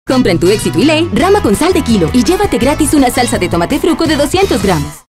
Compra en tu Éxito y Ley rama con sal de kilo y llévate gratis una salsa de tomate fruco de 200 gramos.